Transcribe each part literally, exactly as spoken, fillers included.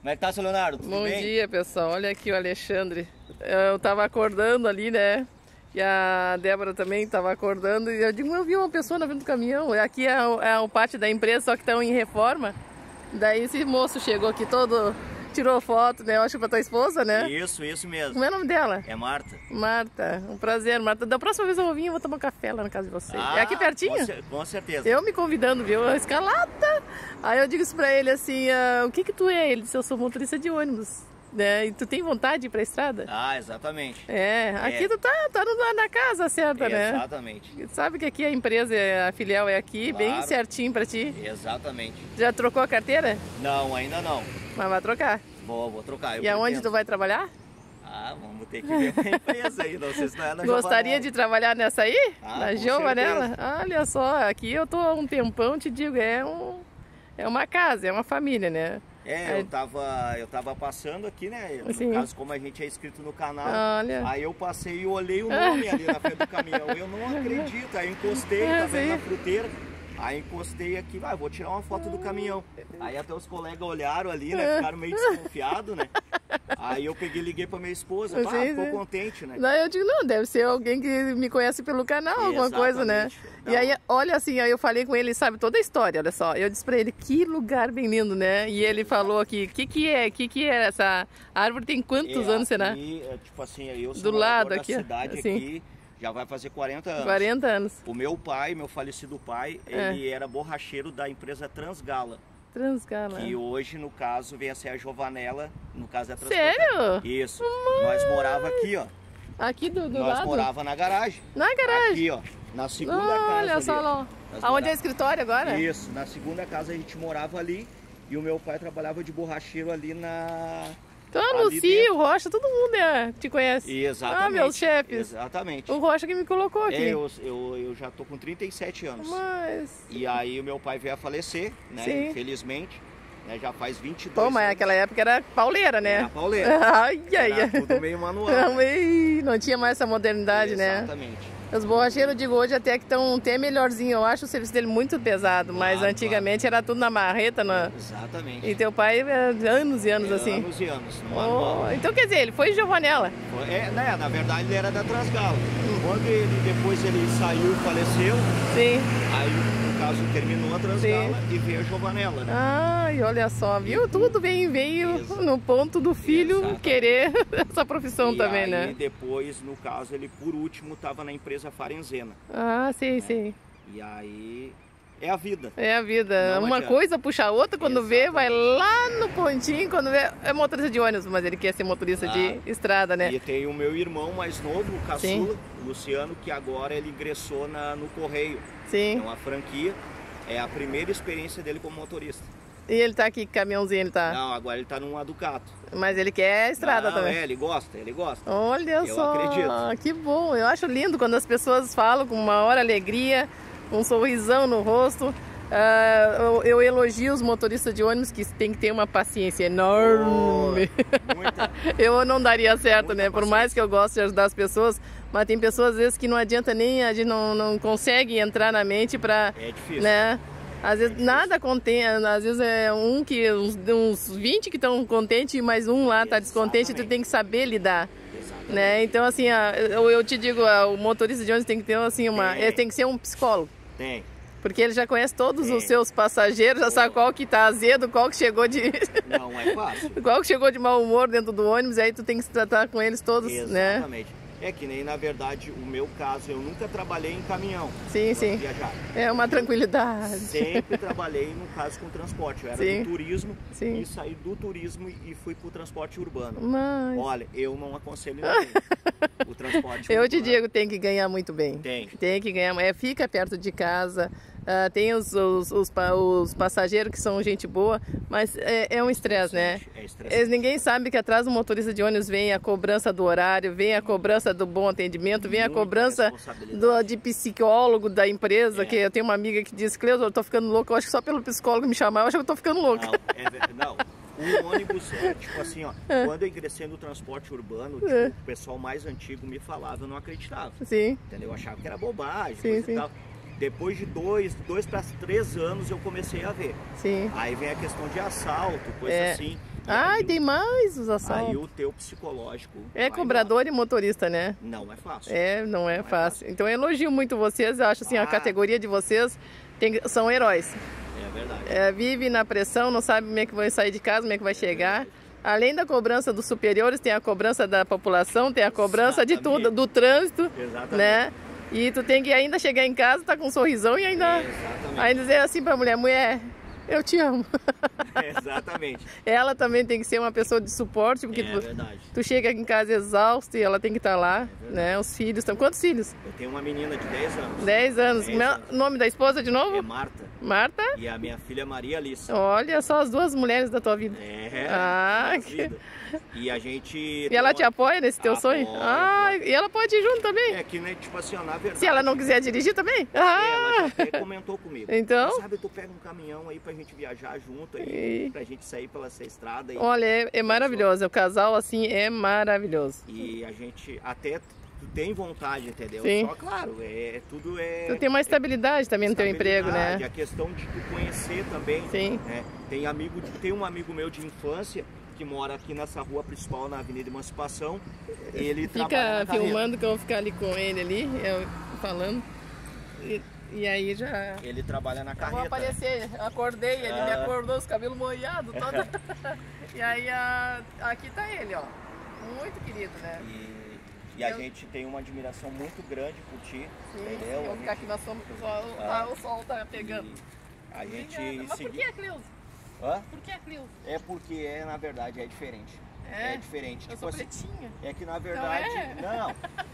Como é que tá, seu Leonardo? Tudo Bom bem? dia, pessoal. Olha aqui o Alexandre. Eu tava acordando ali, né? E a Débora também tava acordando. E eu digo, eu vi uma pessoa na frente do caminhão. Aqui é o, é o pátio da empresa, só que estão em reforma. Daí esse moço chegou aqui todo... Tirou foto, né? Eu acho pra tua esposa, né? Isso, isso mesmo. Como é o nome dela? É Marta. Marta. Um prazer, Marta. Da próxima vez eu vim, eu vou tomar um café lá na casa de vocês. Ah, é aqui pertinho? Com, cer com certeza. Eu me convidando, viu? Escalada! Aí eu digo isso pra ele assim, ah, o que que tu é? Ele disse, eu sou motorista de ônibus. Né? E tu tem vontade de ir pra estrada? Ah, exatamente. É, aqui É. tu tá, tá no- na casa certa, É, né? exatamente. Sabe que aqui a empresa, a filial é aqui, Claro. bem certinho pra ti. Exatamente. Já trocou a carteira? Não, ainda não. Mas vai trocar. Vou, vou trocar. eu E aonde pretendo. tu vai trabalhar? Ah, vamos ter que ver uma empresa aí. Não sei se não é na Gostaria Giovanella. de trabalhar nessa aí? Ah, na com Giovanella? Olha só, aqui eu tô há um tempão, te digo, é, um, é uma casa, é uma família, né? É, Aí- eu tava, eu tava passando aqui, né? No Sim. caso, como a gente é inscrito no canal, Olha. aí eu passei e olhei o nome ali na frente do caminhão. Eu não acredito, aí eu encostei, Ah, tá vendo sim. na fruteira. Aí encostei aqui, ah, vou tirar uma foto do caminhão. Aí até os colegas olharam ali, né? Ficaram meio desconfiados, né? Aí eu peguei e liguei pra minha esposa, pá, Sim, ficou sim. contente, né? Daí eu digo, não, deve ser alguém que me conhece pelo canal, alguma coisa, né? Exatamente. E aí, olha assim, aí eu falei com ele, sabe, toda a história, olha só. Eu disse pra ele, que lugar bem lindo, né? E ele falou aqui, o que que é, o que que é essa árvore, tem quantos É, anos será? aqui, é, tipo assim, eu sou Do morador lado da aqui, ó, cidade assim. aqui, já vai fazer quarenta anos. quarenta anos. O meu pai, meu falecido pai, É. ele era borracheiro da empresa Transgala, Transgala. que hoje, no caso, vem a ser a Giovanella, no caso é a Sério? Isso. Nós morava aqui, ó. Aqui do, do Nós lado? morava na garagem. Na garagem. Aqui, ó. Na segunda casa Olha ali, só ó. lá. Nós Aonde é o morava- escritório agora? Isso, na segunda casa a gente morava ali e o meu pai trabalhava de borracheiro ali na... Então, ali Lucio, dentro. o Rocha, todo mundo é, te conhece. Exatamente. Ah, meus chefes. Exatamente. O Rocha que me colocou aqui. É, eu, eu, eu já tô com trinta e sete anos. Mas... E aí o meu pai veio a falecer, né? Sim. Infelizmente. Né, já faz vinte e dois Pô, mas anos. naquela época era pauleira, né? Era pauleira. Ai, ai, Era ai. tudo meio manual. Não, né? ei, não tinha mais essa modernidade, né? Exatamente. Os borracheiros, digo, hoje até que estão até melhorzinho. Eu acho o serviço dele muito pesado, mas Claro, antigamente era tudo na marreta. Na... Exatamente. E teu pai, é, anos e anos É, assim. Anos e anos, no manual. Oh, então quer dizer, ele foi Giovanella. É, né, na verdade ele era da Transgala. Quando ele, depois ele saiu, faleceu, Sim. aí no caso terminou a Transgala e veio a Giovanella. Né? Ai, olha só, viu? Tudo bem, veio Exato. no ponto do filho Exatamente. querer essa profissão E também, aí, né? depois, no caso, ele por último estava na empresa Farenzena. Ah, sim, sim. E aí é a vida. É a vida. Não Uma adianta. coisa puxa a outra, quando vê, vai Exatamente. lá no pontinho, quando vê, é motorista de ônibus, mas ele quer ser motorista Claro. de estrada, né? E tem o meu irmão mais novo, o caçula, Sim. o Luciano, que agora ele ingressou na, no Correio. É Sim. uma franquia. É a primeira experiência dele como motorista. E ele tá aqui, que caminhãozinho ele tá. Não, agora ele tá numa Ducato. Mas ele quer a estrada Não, também. É, ele gosta, ele gosta. Olha Eu só, acredito. que bom. Eu acho lindo quando as pessoas falam com uma hora alegria, um sorrisão no rosto. Ah, eu, eu elogio os motoristas de ônibus que tem que ter uma paciência enorme. Oh, muita. Eu não daria certo, Muita né? Por mais que eu goste de ajudar as pessoas, mas tem pessoas às vezes que não adianta nem, a gente não, não consegue entrar na mente para, É difícil. né? Às vezes nada contém, às vezes é um que, uns, uns vinte que estão contentes e mais um lá tá descontente, tu tem que saber lidar. Exatamente. Né? Então assim, ah, eu, eu te digo, ah, o motorista de ônibus tem que ter assim uma, Tem. ele tem que ser um psicólogo, Tem. porque ele já conhece todos Tem. os seus passageiros, já sabe qual que tá azedo, qual que chegou de Não é fácil. qual que chegou de mau humor dentro do ônibus, aí tu tem que se tratar com eles todos, né? Exatamente. É que nem, na verdade, o meu caso, eu nunca trabalhei em caminhão. Sim, pra sim. Viajar. É uma tranquilidade. Sempre trabalhei, no caso, com transporte. Eu era Sim. do turismo Sim. e saí do turismo e fui pro transporte urbano. Mas Olha, eu não aconselho ninguém. O transporte eu te urbano digo, tem que ganhar muito bem. Tem. Tem que ganhar, é, fica perto de casa. ah, tem os, os, os, pa- os passageiros que são gente boa, mas é, é um estresse, né? É estressante. Eles- ninguém sabe que atrás do motorista de ônibus vem a cobrança do horário, vem a cobrança do bom atendimento, vem a Muita cobrança responsabilidade. do, de psicólogo da empresa, É. que eu tenho uma amiga que diz, Cleusa, eu tô ficando louca, eu acho que só pelo psicólogo me chamar, eu acho que eu tô ficando louca. Não, é, ver- não. O ônibus, é, tipo assim, ó, quando eu ingressei no transporte urbano, tipo, É. o pessoal mais antigo me falava, eu não acreditava. Sim, Entendeu? Eu achava que era bobagem, Sim, coisa sim. e tal. Depois de dois, dois para três anos eu comecei a ver. sim. Aí vem a questão de assalto, coisa É. assim. Ai, tem mais os assaltos. Aí o teu psicológico... É cobrador e motorista, né? Não é fácil. É, não é, não fácil. é fácil. Então eu elogio muito vocês, eu acho assim, ah. a categoria de vocês tem, são heróis. É verdade. É, vive na pressão, não sabe como é que vai sair de casa, como é que vai é chegar. Verdade. Além da cobrança dos superiores, tem a cobrança da população, tem a cobrança Exatamente. de tudo, do trânsito, Exatamente. né? E tu tem que ainda chegar em casa, tá com um sorrisão e ainda, ainda dizer assim pra mulher, mulher, eu te amo. Exatamente. Ela também tem que ser uma pessoa de suporte, porque é, tu, verdade. tu chega aqui em casa exausto e ela tem que estar lá, é né? Os filhos estão... Quantos filhos? Eu tenho uma menina de dez anos. dez anos. dez anos. Nome da esposa de novo? É Marta. Marta? E a minha filha Maria Alice. Olha só as duas mulheres da tua vida. É. Ah, que... E a gente... E ela te apoia nesse teu apoia, sonho? Ah, e ela pode ir junto também? É que, né, tipo assim, ó, na verdade... Se ela não quiser dirigir também? Ah. É, ela até comentou comigo. Então? Sabe, tu pega um caminhão aí pra gente viajar junto aí, e... pra gente sair pela essa estrada. E... Olha, é, é maravilhoso. O casal, assim, é maravilhoso. E a gente até... Tu tem vontade, entendeu? Sim. Só, claro, é, tudo é... Tu tem uma estabilidade também no teu emprego, né? A questão de tu conhecer também. Sim. Né? Tem, amigo de, tem um amigo meu de infância que mora aqui nessa rua principal, na Avenida Emancipação. Ele Fica filmando que eu vou ficar ali com ele ali, eu falando. E, e aí já... Ele trabalha na carreta. Eu vou aparecer, acordei, ele ah. me acordou, os cabelos molhados, todo... E aí a, aqui tá ele, ó. Muito querido, né? E... E a eu... gente tem uma admiração muito grande por ti, Sim, entendeu? Eu vou ficar aqui na sombra porque o sol, ah, o sol tá pegando. A gente Mas segui... por que a Cleusa? Hã? Por que a Cleusa? É porque, é, na verdade, é diferente. É, é diferente. Eu tipo sou assim, pretinha. É que, na verdade, não. É? não.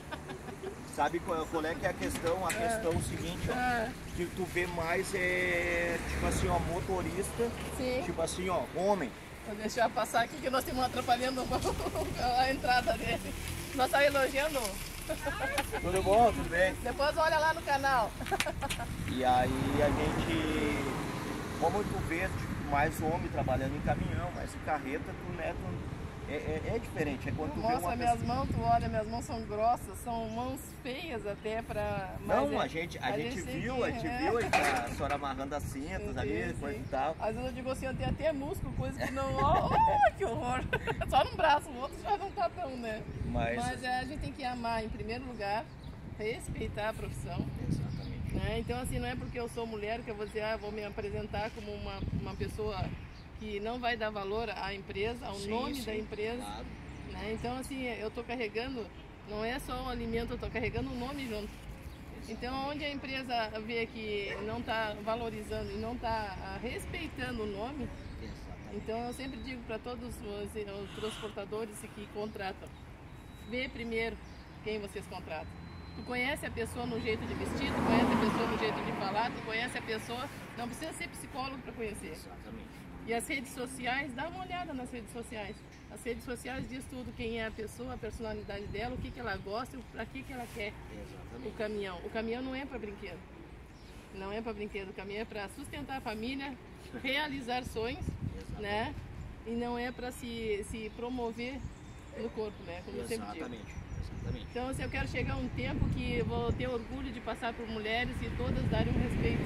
Sabe qual, qual é que é a questão? A é. questão é o seguinte, ó. É. Que tu vê mais, é, tipo assim, ó, motorista. Sim. Tipo assim, ó, homem. Vou deixar passar aqui que nós estamos atrapalhando a entrada dele. Nós estamos elogiando. Tudo bom? Tudo bem? Depois olha lá no canal. E aí a gente, como tu vê, tipo, mais homem trabalhando em caminhão, mais em carreta, tu, né, tu, é, é, é diferente. É quando tu Mostra vê uma minhas pessoa... mãos, tu olha, minhas mãos são grossas, são mãos feias até pra... Não, é, a gente, a a gente, gente viu, que, a gente é. viu a senhora amarrando as cintas sim, ali, coisa e tal. Às vezes eu digo assim, eu tenho até músculo, coisa que não... Oh, que horror! Só no braço, o outro já não tá tão, né? Mas, Mas é, a gente tem que amar, em primeiro lugar, respeitar a profissão. Exatamente. Né? Então, assim, não é porque eu sou mulher que eu vou dizer, ah, vou me apresentar como uma, uma pessoa que não vai dar valor à empresa, ao sim, nome sim, da empresa. Claro. Né? Então, assim, eu tô carregando, não é só o alimento, eu tô carregando o nome junto. Então, onde a empresa vê que não está valorizando e não está respeitando o nome, então eu sempre digo para todos os, os transportadores que contratam, vê primeiro quem vocês contratam. Tu conhece a pessoa no jeito de vestir, tu conhece a pessoa no jeito de falar, tu conhece a pessoa, não precisa ser psicólogo para conhecer. Exatamente. E as redes sociais, dá uma olhada nas redes sociais. As redes sociais diz tudo, quem é a pessoa, a personalidade dela, o que, que ela gosta e para que, que ela quer. Exatamente. O caminhão. O caminhão não é para brinquedo. Não é para brinquedo. O caminhão é para sustentar a família, realizar sonhos, exatamente, né? E não é para se, se promover no corpo, né? Como exatamente, eu sempre digo. Exatamente. Então, assim, eu quero chegar a um tempo que eu vou ter orgulho de passar por mulheres e todas darem um respeito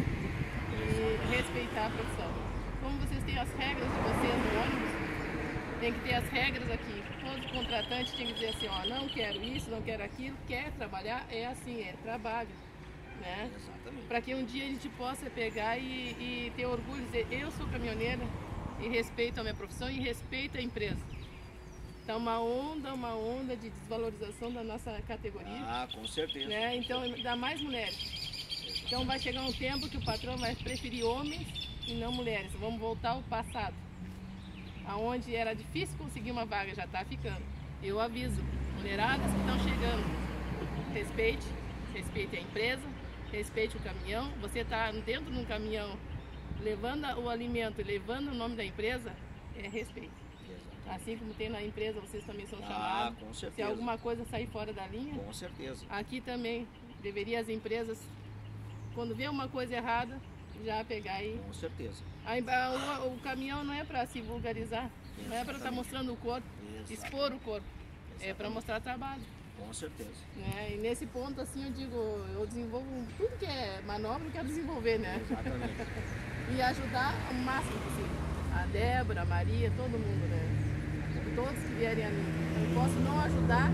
e respeitar a profissão. Como vocês têm as regras de vocês no ônibus, tem que ter as regras aqui. Todo contratante tem que dizer assim, ó, não quero isso, não quero aquilo, quer trabalhar, é assim, é trabalho, né? Para que um dia a gente possa pegar e, e ter orgulho de dizer, eu sou caminhoneira e respeito a minha profissão e respeito a empresa. Tá uma onda, uma onda de desvalorização da nossa categoria. Ah, com certeza. Né? Então, dá mais mulheres. Então vai chegar um tempo que o patrão vai preferir homens e não mulheres. Vamos voltar ao passado, aonde era difícil conseguir uma vaga, já está ficando. Eu aviso, mulheradas que estão chegando, respeite, respeite a empresa, respeite o caminhão. Você está dentro de um caminhão, levando o alimento e levando o nome da empresa, é respeito. Assim como tem na empresa, vocês também são chamados. Ah, com certeza. Se alguma coisa sair fora da linha, com certeza. Aqui também deveria as empresas, quando vê uma coisa errada, já pegar aí. Com certeza. A, a, o, o caminhão não é para se vulgarizar, exatamente, não é para estar tá mostrando o corpo, exatamente, expor o corpo, exatamente, é para mostrar trabalho. Com certeza. Né? E nesse ponto, assim, eu digo, eu desenvolvo tudo que é manobra, eu quero desenvolver, né? Exatamente. E ajudar o máximo possível. A Débora, a Maria, todo mundo, né? todos que vierem a mim. Eu posso não ajudar,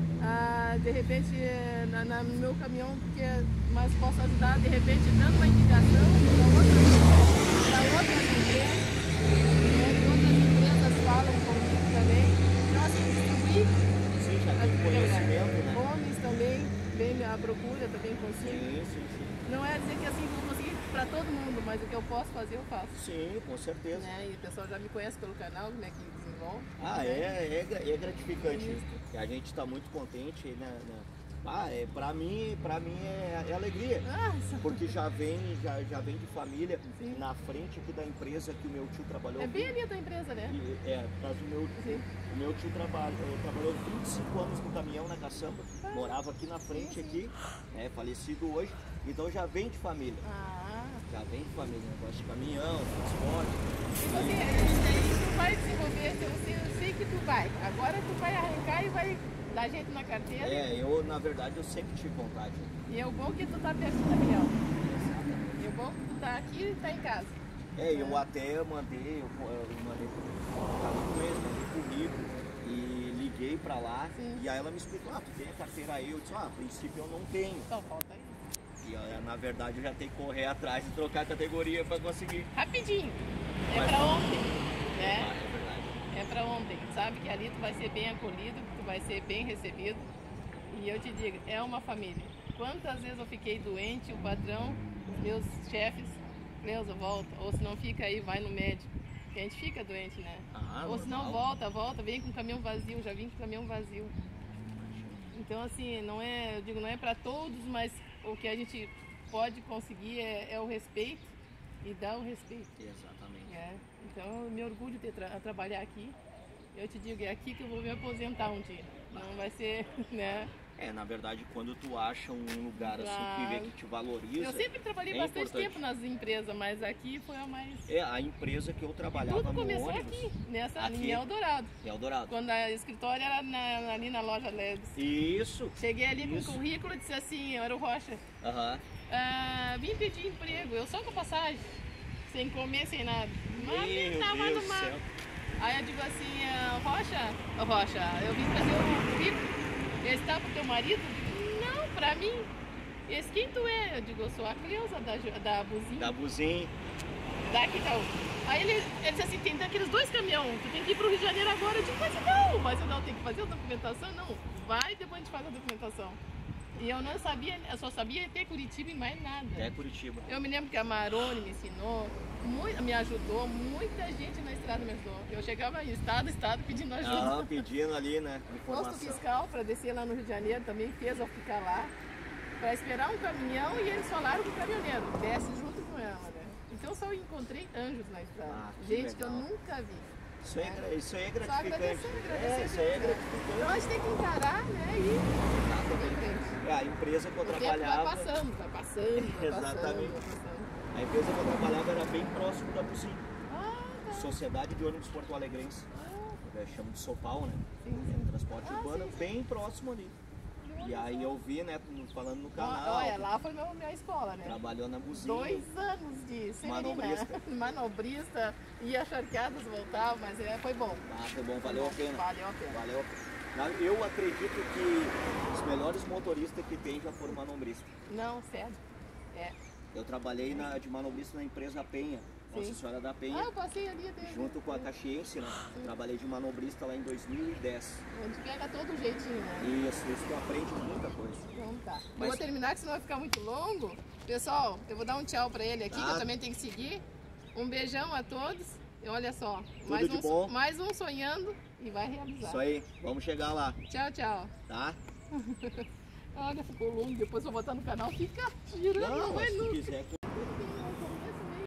ah, de repente, na, na, no meu caminhão, porque, mas posso ajudar, de repente, dando uma indicação para outras, para outras empresas, né, que outras empresas falam comigo também. Então, assim, distribuir. Sim, já tem conhecimento, né? Homens também, vem a procura, também consigo. Sim, sim, sim. Não é dizer que assim vou conseguir para todo mundo, mas o que eu posso fazer, eu faço. Sim, com certeza. Né? E o pessoal já me conhece pelo canal, como é que desenvolve. Ah, né? é, é, é gratificante. Isso. A gente está muito contente, né? né? Ah, é, pra mim, pra mim é, é alegria. Nossa. Porque já vem, já, já vem de família. Sim. Na frente aqui da empresa que o meu tio trabalhou. É bem ali a tua empresa, né? E, é, mas o meu, Sim. o meu tio trabalha, trabalhou vinte e cinco anos no caminhão na caçamba. Ah. Morava aqui na frente, Sim, sim. aqui, é falecido hoje. Então já vem de família. Ah. Já vem de família, negócio de caminhão, transporte. Tipo assim, aí tu vai desenvolver, eu sei, eu sei que tu vai. Agora tu vai arrancar e vai dar jeito na carteira. É, eu na verdade eu sempre tive vontade. E é o bom que tu tá perto do caminhão. E o bom que tu tá aqui e tá em casa. É, eu até mandei, eu, eu mandei pro mesmo, mandei currículo e liguei pra lá. Sim. E aí ela me explicou, ah, tu tem a carteira aí? Eu disse, ah, a princípio eu não tenho. Só falta aí. E ó, na verdade eu já tenho que correr atrás e trocar a categoria pra conseguir. Rapidinho. É Mas- pra ontem. Ah, Né? é verdade. É pra ontem. Sabe que ali tu vai ser bem acolhido, tu vai ser bem recebido. E eu te digo, é uma família. Quantas vezes eu fiquei doente, o patrão, os meus chefes, Cleusa, volta. Ou se não fica aí, vai no médico. Porque a gente fica doente, né? Ah, Ou se não, normal. volta, volta, vem com o caminhão vazio. Já vim com o caminhão vazio. Então, assim, não é, eu digo, não é para todos, mas o que a gente pode conseguir é, é o respeito e dar o respeito. Exatamente. É. Então, eu me orgulho de ter tra trabalhar aqui. Eu te digo, é aqui que eu vou me aposentar um dia. Não vai ser, né? É, na verdade, quando tu acha um lugar assim que vê Claro. que te valoriza. Eu sempre trabalhei é bastante importante. tempo nas empresas, mas aqui foi a mais... É, a empresa que eu trabalhava Tudo no começou ônibus. aqui, nessa Aqui. em Eldorado. Eldorado. Quando a escritório era na- ali na loja Leves. Isso. Cheguei ali Isso. com o currículo e disse assim, eu era o Rocha. Aham. Ah, vim pedir emprego, eu só com passagem, sem comer, sem nada. Mas Meu me tava Deus do numa... céu. Aí eu digo assim, ah, Rocha, ô, Rocha, eu vim trazer o currículo, esse tá pro teu marido? Não, pra mim. Esse quem tu é? Eu digo, eu sou a Cleusa da, Ju- da Buzinha, Da Buzim. daqui tá. Aí ele, ele disse assim, tem aqueles dois caminhões, tu tem que ir pro Rio de Janeiro agora. Eu digo, mas não, mas eu não tenho que fazer a documentação? Não, vai, depois a gente faz a documentação. E eu não sabia, eu só sabia ter Curitiba e mais nada. É Curitiba. Eu me lembro que a Maroni me ensinou, muito, me ajudou, muita gente na estrada me ajudou. Eu chegava em estado, estado pedindo ajuda. Aham, pedindo ali, né? Posto Informação. fiscal para descer lá no Rio de Janeiro também fez eu ficar lá, para esperar um caminhão e eles falaram com o caminhoneiro, desce junto com ela, né? Então só encontrei anjos na estrada, Ah, que gente que eu legal. nunca vi. Isso aí, é- isso aí é Só gratificante. agradecer, agradecer. É, isso aí é Deus, né? Então a gratificante. gente tem que encarar, né? E ir em frente. É, a empresa que eu O tempo trabalhava. vai passando, vai passando, vai Exatamente. passando, vai passando. A empresa que eu trabalhava era bem próximo da Buzim. Ah, tá. Sociedade de Ônibus Porto Alegrense. Ah, É, chama de Sopal, né? sim, É, sim. transporte Ah, urbano, sim, sim. bem próximo ali. E aí eu vi, né, falando no canal. Olha, lá foi meu, minha escola, né? Trabalhou na Buzim. Dois anos de severina. Manobrista. Manobrista, ia charqueadas, voltava, mas é, foi bom. Ah, foi bom, valeu a pena. Valeu a pena. Valeu a pena. Eu acredito que os melhores motoristas que tem já foram manobristas. Não, sério. É. Eu trabalhei na, de manobrista na empresa Penha, Nossa Sim. Senhora da Ah, Penha, eu passei ali até. junto com a Caxiense, né? Trabalhei de manobrista lá em dois mil e dez. Onde pega todo jeitinho, né? Isso, isso tu aprende muita coisa. Então tá. Eu Mas- vou terminar, que senão vai ficar muito longo. Pessoal, eu vou dar um tchau pra ele aqui, que Tá. eu também tenho que seguir. Um beijão a todos. E olha só, mais de um, bom. mais um sonhando e vai realizar. Isso aí, vamos chegar lá, Tchau, tchau. tá? Olha, ficou longo. Depois eu vou botar no canal. Fica girando, não vai se nunca. quiser.